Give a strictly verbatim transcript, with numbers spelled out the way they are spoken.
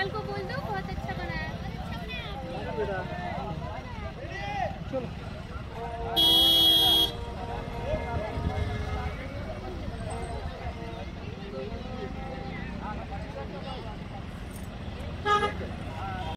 Uncle को बोल दो बहुत अच्छा बनाया। अच्छा बनाया आपने।